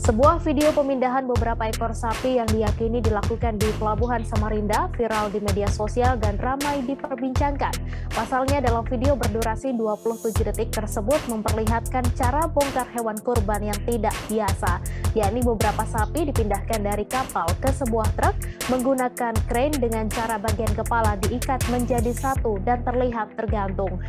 Sebuah video pemindahan beberapa ekor sapi yang diyakini dilakukan di Pelabuhan Samarinda viral di media sosial dan ramai diperbincangkan. Pasalnya dalam video berdurasi 27 detik tersebut memperlihatkan cara bongkar hewan kurban yang tidak biasa, yakni beberapa sapi dipindahkan dari kapal ke sebuah truk menggunakan krain dengan cara bagian kepala diikat menjadi satu dan terlihat tergantung.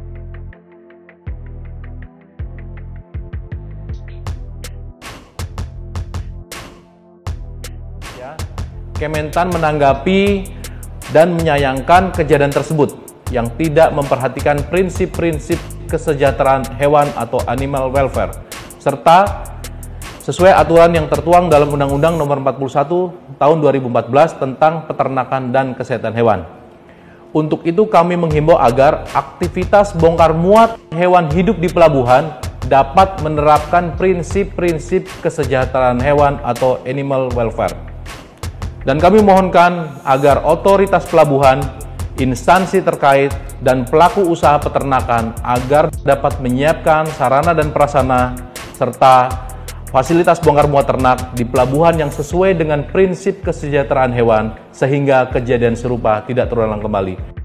Kementan menanggapi dan menyayangkan kejadian tersebut yang tidak memperhatikan prinsip-prinsip kesejahteraan hewan atau animal welfare, serta sesuai aturan yang tertuang dalam Undang-Undang Nomor 41 Tahun 2014 tentang Peternakan dan Kesehatan Hewan. Untuk itu kami menghimbau agar aktivitas bongkar muat hewan hidup di pelabuhan dapat menerapkan prinsip-prinsip kesejahteraan hewan atau animal welfare. Dan kami mohonkan agar otoritas pelabuhan, instansi terkait, dan pelaku usaha peternakan agar dapat menyiapkan sarana dan prasarana serta fasilitas bongkar muat ternak di pelabuhan yang sesuai dengan prinsip kesejahteraan hewan sehingga kejadian serupa tidak terulang kembali.